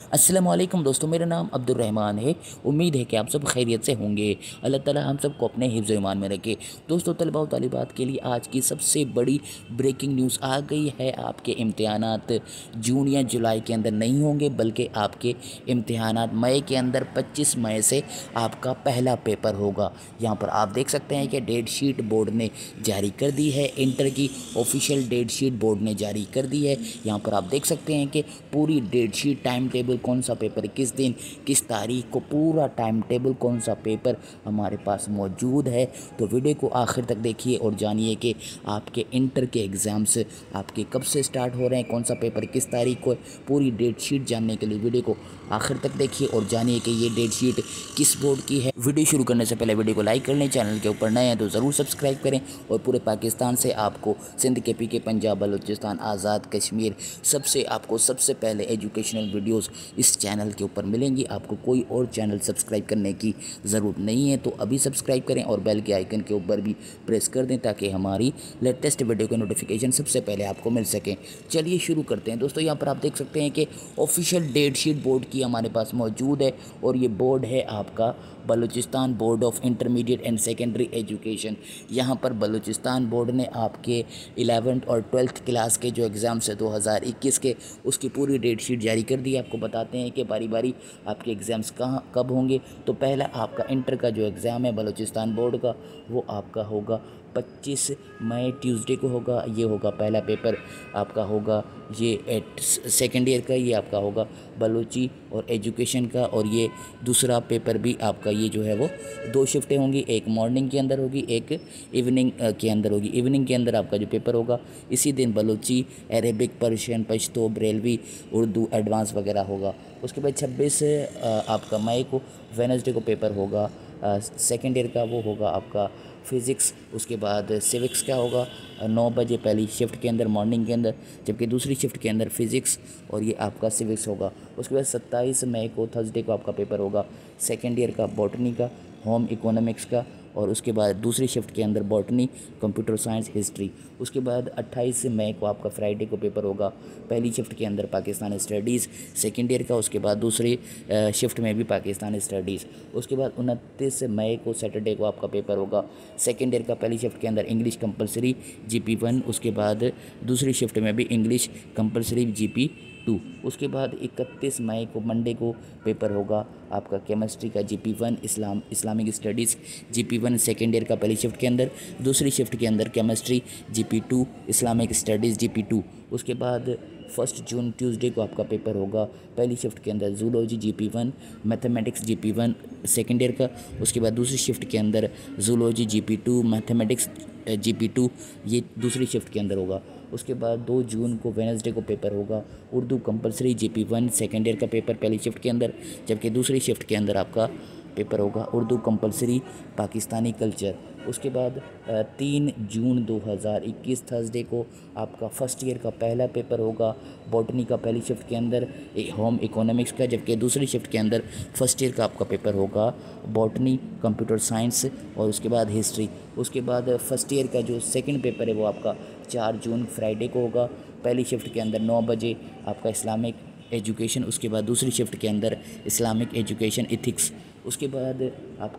अस्सलाम वालेकुम दोस्तों, मेरा नाम अब्दुर्रहमान है। उम्मीद है कि आप सब खैरियत से होंगे। अल्लाह ताला हम सबको अपने हिफ्ज़ ईमान में रखे। दोस्तों, तलबा और तालिबात के लिए आज की सबसे बड़ी ब्रेकिंग न्यूज़ आ गई है। आपके इम्तिहानात जून या जुलाई के अंदर नहीं होंगे, बल्कि आपके इम्तिहानात मई के अंदर 25 मई से आपका पहला पेपर होगा। यहाँ पर आप देख सकते हैं कि डेट शीट बोर्ड ने जारी कर दी है। इंटर की ऑफिशियल डेट शीट बोर्ड ने जारी कर दी है। यहाँ पर आप देख सकते हैं कि पूरी डेट शीट, टाइम टेबल, कौन सा पेपर किस दिन किस तारीख को, पूरा टाइम टेबल कौन सा पेपर हमारे पास मौजूद है। तो वीडियो को आखिर तक देखिए और जानिए कि आपके इंटर के एग्ज़ाम्स आपके कब से स्टार्ट हो रहे हैं, कौन सा पेपर किस तारीख को। पूरी डेट शीट जानने के लिए वीडियो को आखिर तक देखिए और जानिए कि ये डेट शीट किस बोर्ड की है। वीडियो शुरू करने से पहले वीडियो को लाइक कर लें, चैनल के ऊपर नए हैं तो ज़रूर सब्सक्राइब करें। और पूरे पाकिस्तान से आपको सिंध के पी के, पंजाब, बलूचिस्तान, आज़ाद कश्मीर सबसे आपको सबसे पहले एजुकेशनल वीडियोस इस चैनल के ऊपर मिलेंगी। आपको कोई और चैनल सब्सक्राइब करने की ज़रूरत नहीं है, तो अभी सब्सक्राइब करें और बेल के आइकन के ऊपर भी प्रेस कर दें ताकि हमारी लेटेस्ट वीडियो का नोटिफिकेशन सबसे पहले आपको मिल सके। चलिए शुरू करते हैं दोस्तों। यहाँ पर आप देख सकते हैं कि ऑफिशियल डेट शीट बोर्ड की हमारे पास मौजूद है और ये बोर्ड है आपका Balochistan board of intermediate and secondary education. यहाँ पर बलूचिस्तान बोर्ड ने आपके 11th और 12th क्लास के जो एग्ज़ाम्स है 2021 के, उसकी पूरी डेट शीट जारी कर दी। आपको बताते हैं कि बारी बारी आपके एग्ज़ाम्स कहाँ कब होंगे। तो पहला आपका इंटर का जो एग्ज़ाम है बलूचिस्तान बोर्ड का, वो आपका होगा 25 मई ट्यूसडे को होगा। ये होगा पहला पेपर आपका होगा ये सेकेंड ईयर का, ये आपका होगा बलूची और एजुकेशन का। और ये दूसरा पेपर भी आपका ये जो है वो 2 शिफ्टें होंगी, एक मॉर्निंग के अंदर होगी, एक इवनिंग के अंदर होगी। इवनिंग के अंदर आपका जो पेपर होगा इसी दिन Balochi, Arabic, Persian, Pashto, Barelvi, Urdu advance वगैरह होगा। उसके बाद 26 आपका मई को वेडनेसडे को पेपर होगा सेकेंड ईयर का, वो होगा आपका फ़िज़िक्स। उसके बाद सिविक्स का होगा 9 बजे पहली शिफ्ट के अंदर मॉर्निंग के अंदर, जबकि दूसरी शिफ्ट के अंदर फ़िज़िक्स और ये आपका सिविक्स होगा। उसके बाद 27 मई को थर्सडे को आपका पेपर होगा सेकेंड ईयर का बॉटनी का, होम इकोनॉमिक्स का। और उसके बाद दूसरी शिफ्ट के अंदर बॉटनी, कंप्यूटर साइंस, हिस्ट्री। उसके बाद 28 मई को आपका फ्राइडे को पेपर होगा पहली शिफ्ट के अंदर पाकिस्तानी स्टडीज़ सेकेंड ईयर का। उसके बाद दूसरी शिफ्ट में भी पाकिस्तानी स्टडीज़। उसके बाद 29 मई को सैटरडे को आपका पेपर होगा सेकेंड ईयर का पहली शिफ्ट के अंदर इंग्लिश कंपलसरी GP1। उसके बाद दूसरी शिफ्ट में भी इंग्लिश कंपलसरी GP2। उसके बाद 31 मई को मंडे को पेपर होगा आपका केमिस्ट्री का GP1, Islamic studies GP1 second year का पहली शिफ्ट के अंदर, दूसरी शिफ्ट के अंदर chemistry GP2, Islamic studies GP2। उसके बाद 1 जून ट्यूसडे को आपका पेपर होगा पहली शिफ्ट के अंदर zoology GP1, mathematics GP1 second year का। उसके बाद दूसरी शिफ्ट के अंदर जूलॉजी GP2, मैथमेटिक्स GP2, ये दूसरी शिफ्ट के अंदर होगा। उसके बाद 2 जून को वेडनेसडे को पेपर होगा Urdu compulsory GP1 second year का पेपर पहली शिफ्ट के अंदर, जबकि दूसरी शिफ्ट के अंदर आपका पेपर होगा उर्दू कंपलसरी पाकिस्तानी कल्चर। उसके बाद 3 जून 2021 थर्सडे को आपका फर्स्ट ईयर का पहला पेपर होगा बॉटनी का पहली शिफ्ट के अंदर, होम इकोनॉमिक्स का, जबकि दूसरी शिफ्ट के अंदर फर्स्ट ईयर का आपका पेपर होगा बॉटनी, कंप्यूटर साइंस और उसके बाद हिस्ट्री। उसके बाद फर्स्ट ईयर का जो सेकंड पेपर है वो आपका 4 जून फ्राइडे को होगा पहली शिफ्ट के अंदर 9 बजे आपका इस्लामिक एजुकेशन। उसके बाद दूसरी शिफ्ट के अंदर इस्लामिक एजुकेशन इथिक्स। उसके बाद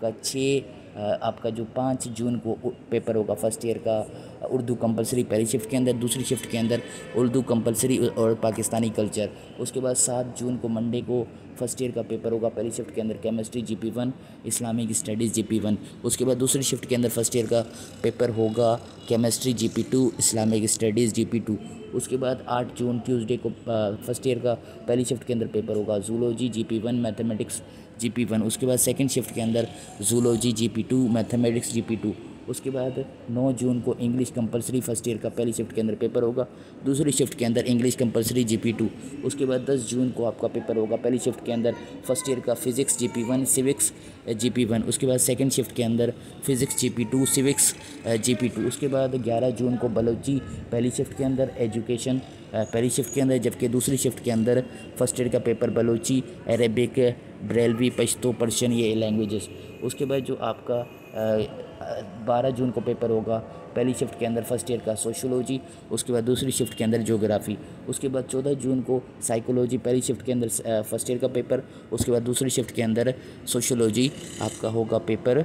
आपका जो 5 जून को पेपर होगा फर्स्ट ईयर का उर्दू कंपलसरी पहली शिफ्ट के अंदर, दूसरी शिफ्ट के अंदर उर्दू कंपलसरी और पाकिस्तानी कल्चर। उसके बाद 7 जून को मंडे को फर्स्ट ईयर का पेपर होगा पहली शिफ्ट के अंदर chemistry GP1, Islamic studies GP1। उसके बाद दूसरी शिफ्ट के अंदर फर्स्ट ईयर का पेपर होगा chemistry GP2, Islamic studies GP2। उसके बाद 8 जून ट्यूसडे को फर्स्ट ईयर का पहली शिफ्ट के अंदर पेपर होगा जूलॉजी GP1, मैथमेटिक्स GP1। उसके बाद सेकंड शिफ्ट के अंदर जूलॉजी GP2, मैथमेटिक्स GP2। उसके बाद 9 जून को इंग्लिश कंपलसरी फर्स्ट ईयर का पहली शिफ्ट के अंदर पेपर होगा, दूसरी शिफ्ट के अंदर इंग्लिश कंपलसरी GP2। उसके बाद 10 जून को आपका पेपर होगा पहली शिफ्ट के अंदर फर्स्ट ईयर का फ़िज़िक्स GP1, सिविक्स GP1। उसके बाद सेकंड शिफ्ट के अंदर फ़िज़िक्स GP2, सिविक्स GP2। उसके बाद 11 जून को बलोची पहली शिफ्ट के अंदर, एजुकेशन पहली शिफ्ट के अंदर, जबकि दूसरी शिफ्ट के अंदर फर्स्ट ईयर का paper Balochi, Arabic, Barelvi, Pashto, Persian, ये लैंग्वेजेस। उसके बाद जो आपका 12 जून को पेपर होगा पहली शिफ्ट के अंदर फर्स्ट ईयर का सोशियोलॉजी, उसके बाद दूसरी शिफ्ट के अंदर ज्योग्राफी। उसके बाद 14 जून को साइकोलॉजी पहली शिफ्ट के अंदर फर्स्ट ईयर का पेपर, उसके बाद दूसरी शिफ्ट के अंदर सोशियोलॉजी आपका होगा पेपर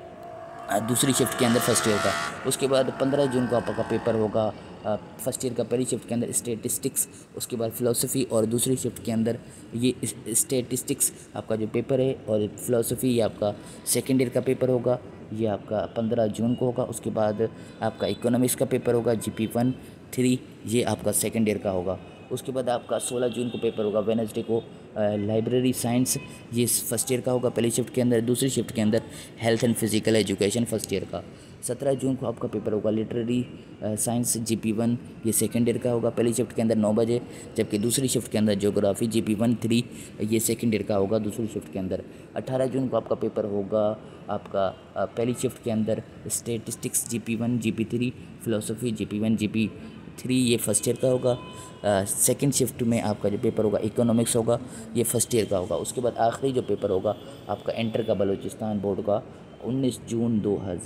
दूसरी शिफ्ट के अंदर फर्स्ट ईयर का। उसके बाद 15 जून को आपका पेपर होगा फर्स्ट ईयर का पहली शिफ्ट के अंदर स्टैटिस्टिक्स, उसके बाद फ़िलासफ़ी, और दूसरी शिफ्ट के अंदर ये स्टैटिस्टिक्स आपका जो पेपर है और फ़िलासफ़ी ये आपका सेकेंड ईयर का पेपर होगा, ये आपका 15 जून को होगा। उसके बाद आपका इकोनॉमिक्स का पेपर होगा GP1 3, ये आपका सेकेंड ईयर का होगा। उसके बाद आपका 16 जून को पेपर होगा वेडनेसडे को लाइब्रेरी साइंस, ये फर्स्ट ईयर का होगा पहली शिफ्ट के अंदर। दूसरी शिफ्ट के अंदर health and physical education first year का। 17 जून को आपका पेपर होगा लिटरेरी साइंस GP1, ये सेकेंड ईयर का होगा पहली शिफ्ट के अंदर 9 बजे, जबकि दूसरी शिफ्ट के अंदर ज्योग्राफी GP1 3, ये सेकेंड ईयर का होगा दूसरी शिफ्ट के अंदर। 18 जून को आपका पेपर होगा आपका पहली शिफ्ट के अंदर statistics GP1 GP3, philosophy GP1 GP3, ये फर्स्ट ईयर का होगा। सेकंड शिफ्ट में आपका जो पेपर होगा इकोनॉमिक्स होगा, ये फर्स्ट ईयर का होगा। उसके बाद आखिरी जो पेपर होगा आपका इंटर का बलूचिस्तान बोर्ड का 19 जून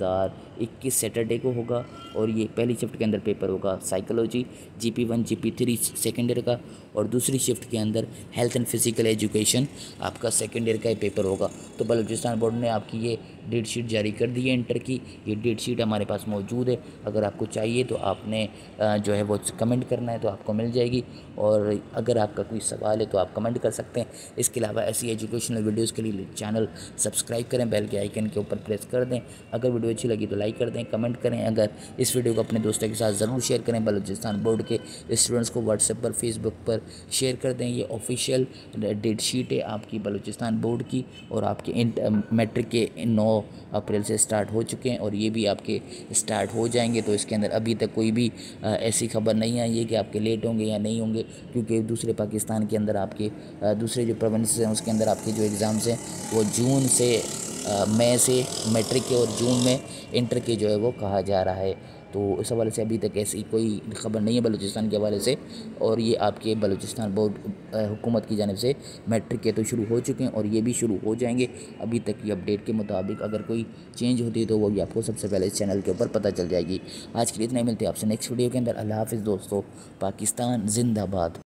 2021 सैटरडे को होगा, और ये पहली शिफ्ट के अंदर पेपर होगा psychology GP1 GP3 second year का, और दूसरी शिफ्ट के अंदर हेल्थ एंड फिजिकल एजुकेशन आपका सेकेंड ईयर का ही पेपर होगा। तो बलूचिस्तान बोर्ड ने आपकी ये डेट शीट जारी कर दी है इंटर की, ये डेट शीट हमारे पास मौजूद है। अगर आपको चाहिए तो आपने जो है वो कमेंट करना है तो आपको मिल जाएगी, और अगर आपका कोई सवाल है तो आप कमेंट कर सकते हैं। इसके अलावा ऐसी एजुकेशनल वीडियोज़ के लिए चैनल सब्सक्राइब करें, बेल के आइकन के ऊपर प्रेस कर दें। अगर वीडियो अच्छी लगी तो लाइक कर दें, कमेंट करें। अगर इस वीडियो को अपने दोस्तों के साथ ज़रूर शेयर करें। बलूचिस्तान बोर्ड के स्टूडेंट्स को व्हाट्सएप पर फेसबुक पर शेयर कर दें। ये ऑफिशियल डेट शीट है आपकी बलूचिस्तान बोर्ड की, और आपके मैट्रिक के 9 अप्रैल से स्टार्ट हो चुके हैं, और ये भी आपके स्टार्ट हो जाएंगे। तो इसके अंदर अभी तक कोई भी ऐसी खबर नहीं आई है कि आपके लेट होंगे या नहीं होंगे, क्योंकि दूसरे पाकिस्तान के अंदर आपके दूसरे जो प्रोविंस हैं उसके अंदर आपके जो एग्ज़ाम्स हैं वो जून से मई से मैट्रिक के, और जून में इंटर के जो है वो कहा जा रहा है। तो इस हवाले से अभी तक ऐसी कोई खबर नहीं है बलूचिस्तान के हवाले से, और ये आपके बलूचिस्तान बोर्ड हुकूमत की जानिब से मैट्रिक के तो शुरू हो चुके हैं और ये भी शुरू हो जाएंगे। अभी तक की अपडेट के मुताबिक अगर कोई चेंज होती है तो वो भी आपको सबसे पहले इस चैनल के ऊपर पता चल जाएगी। आज के लिए इतना ही, मिलते हैं आपसे नेक्स्ट वीडियो के अंदर। अल्लाह हाफ़िज़ दोस्तों, पाकिस्तान जिंदाबाद।